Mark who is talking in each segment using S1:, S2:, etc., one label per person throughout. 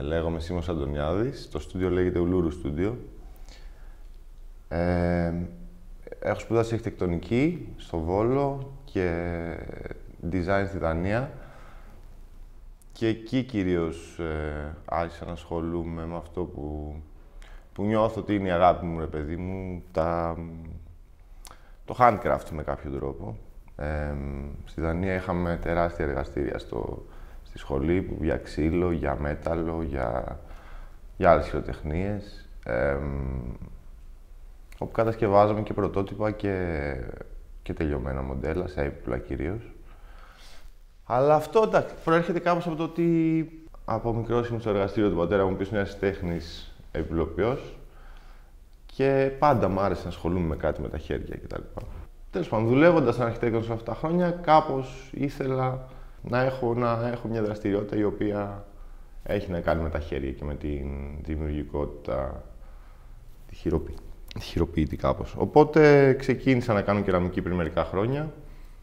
S1: Λέγομαι Simos Antoniadis, το στούντιο λέγεται Uluru Studio. Έχω σπουδάσει αρχιτεκτονική στο Βόλο και design στη Δανία. Και εκεί κυρίως άρχισα να ασχολούμαι με αυτό που νιώθω ότι είναι η αγάπη μου, ρε παιδί μου, το handcraft με κάποιο τρόπο. Στη Δανία είχαμε τεράστια εργαστήρια στη σχολή για ξύλο, για μέταλλο, για άλλες χειροτεχνίες. Όπου κατασκευάζαμε και πρωτότυπα και τελειωμένα μοντέλα, σε έπιπλα κυρίως. Αλλά αυτό εντάξει, προέρχεται κάπως από το ότι από μικρός ήμουν στο εργαστήριο του πατέρα μου, ο οποίος είναι ερασιτέχνης επιπλοποιός και πάντα μου άρεσε να ασχολούμαι με κάτι με τα χέρια κτλ. Τέλος πάντων, δουλεύοντας σαν αρχιτέκτονας αυτά τα χρόνια, κάπως ήθελα να έχω μια δραστηριότητα η οποία έχει να κάνει με τα χέρια και με την δημιουργικότητα, τη χειροποίητη κάπως. Οπότε ξεκίνησα να κάνω κεραμική πριν μερικά χρόνια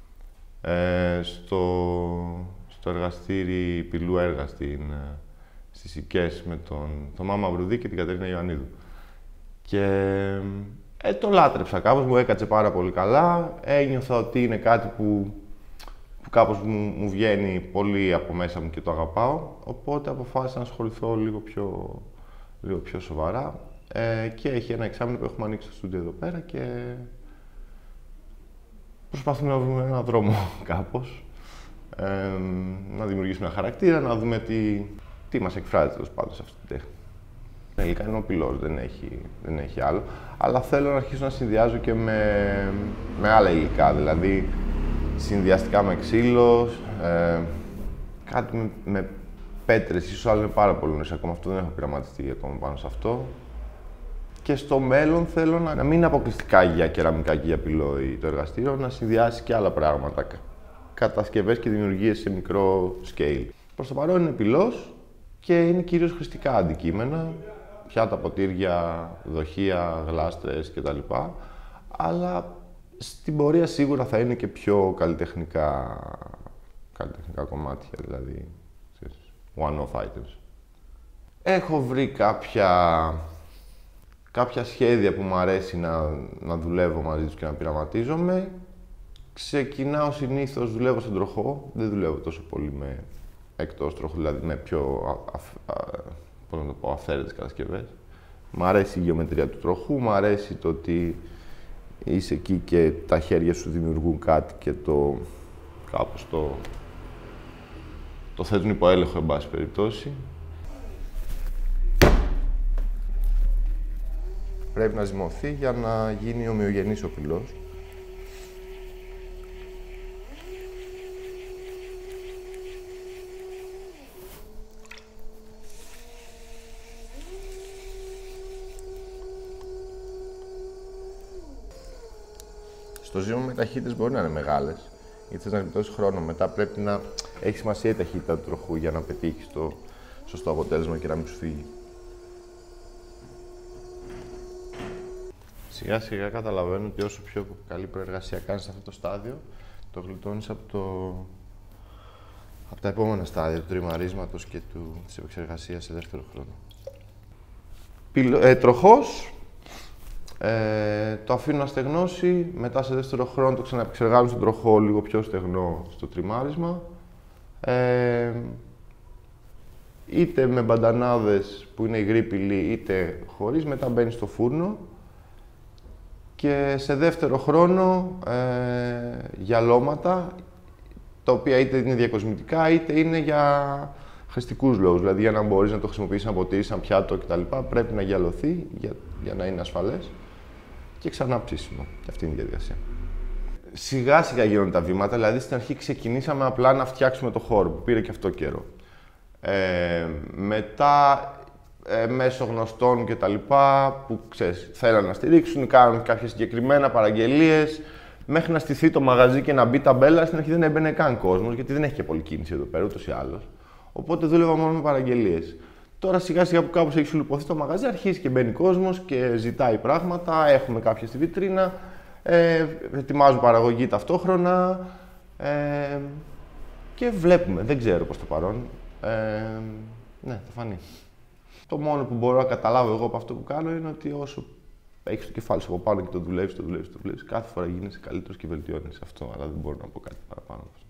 S1: στο εργαστήρι πυλού έργα στις Ικές με τον Θωμά Μαυρουδή και την Κατερίνα Ιωαννίδου. Και το λάτρεψα κάπως, μου έκατσε πάρα πολύ καλά. Ένιωθα ότι είναι κάτι που κάπως μου βγαίνει πολύ από μέσα μου και το αγαπάω. Οπότε αποφάσισα να ασχοληθώ λίγο πιο σοβαρά. Και έχει ένα εξάμηνο που έχουμε ανοίξει το στούντιο εδώ πέρα και προσπαθούμε να βρούμε έναν δρόμο κάπως. Να δημιουργήσουμε ένα χαρακτήρα, να δούμε τι μας εκφράζει τέλος πάντων σε αυτή την τέχνη. Τελικά είναι ο πυλός, δεν έχει άλλο. Αλλά θέλω να αρχίσω να συνδυάζω και με άλλα υλικά, δηλαδή συνδυαστικά με ξύλο, κάτι με πέτρες, ίσως άλλο είναι πάρα πολύ νωρίς ακόμα, αυτό δεν έχω πειραματιστεί ακόμα πάνω σε αυτό. Και στο μέλλον θέλω να μην είναι αποκλειστικά για κεραμικά και για πυλό το εργαστήριο, να συνδυάσει και άλλα πράγματα, κατασκευές και δημιουργίες σε μικρό scale. Προς το παρόν είναι πυλός και είναι κυρίως χρηστικά αντικείμενα, πιάτα, ποτήρια, δοχεία, γλάστρες κτλ. Αλλά στην πορεία σίγουρα θα είναι και πιο καλλιτεχνικά κομμάτια, δηλαδή one-off items. Έχω βρει κάποια σχέδια που μου αρέσει να δουλεύω μαζί τους και να πειραματίζομαι. Ξεκινάω συνήθως, δουλεύω στον τροχό, δεν δουλεύω τόσο πολύ με εκτός τροχού, δηλαδή με πιο αυθαίρετες κατασκευές. Μ' αρέσει η γεωμετρία του τροχού, μ' αρέσει το ότι είσαι εκεί και τα χέρια σου δημιουργούν κάτι και κάπως το θέτουν υπό έλεγχο, εν πάση περιπτώσει. Πρέπει να ζυμωθεί για να γίνει ομοιογενής ο πυλός. Στο ζύμο με ταχύτητες μπορεί να είναι μεγάλες, γιατί θες να γλιτώσεις χρόνο. Μετά πρέπει να έχει σημασία η ταχύτητα του τροχού για να πετύχεις το σωστό αποτέλεσμα και να μην σου φύγει. Σιγά σιγά καταλαβαίνω ότι όσο πιο καλή προεργασία κάνεις σε αυτό το στάδιο, το γλιτώνεις από τα επόμενα στάδια του τριμαρίσματος και της επεξεργασίας σε δεύτερο χρόνο. Τροχός, το αφήνω να στεγνώσει, μετά σε δεύτερο χρόνο το ξαναεπεξεργάζω στον τροχό λίγο πιο στεγνό στο τριμάρισμα. Είτε με μπαντανάδες που είναι υγρή πυλή, είτε χωρίς, μετά μπαίνει στο φούρνο. Και σε δεύτερο χρόνο γυαλώματα, τα οποία είτε είναι διακοσμητικά είτε είναι για χρηστικούς λόγους. Δηλαδή για να μπορείς να το χρησιμοποιήσεις σαν ποτήρι, σαν πιάτο κτλ. Πρέπει να γυαλωθεί για να είναι ασφαλές και ξανά ψήσιμο. Και αυτή είναι η διαδικασία. Σιγά σιγά γίνονται τα βήματα, δηλαδή στην αρχή ξεκινήσαμε απλά να φτιάξουμε το χώρο, που πήρε και αυτό καιρό. Μετά μέσω γνωστών και τα λοιπά, που ξέρεις, θέλανε να στηρίξουν, κάνουν κάποια συγκεκριμένα παραγγελίες, μέχρι να στηθεί το μαγαζί και να μπει ταμπέλα. Στην αρχή δεν έμπαινε καν κόσμος, γιατί δεν έχει και πολλή κίνηση εδώ πέρα, ούτως ή άλλως. Οπότε δούλευα μόνο με παραγγελίες. Τώρα σιγά σιγά που κάπως έχει σουλουπωθεί το μαγαζί, αρχίζει και μπαίνει κόσμος και ζητάει πράγματα. Έχουμε κάποια στη βιτρίνα, ετοιμάζουν παραγωγή ταυτόχρονα και βλέπουμε. Δεν ξέρω προς το παρόν. Ναι, θα φανεί. Το μόνο που μπορώ να καταλάβω εγώ από αυτό που κάνω είναι ότι όσο έχεις το κεφάλι σου από πάνω και το δουλεύεις, κάθε φορά γίνεσαι καλύτερος και βελτιώνεις αυτό, αλλά δεν μπορώ να πω κάτι παραπάνω από αυτό.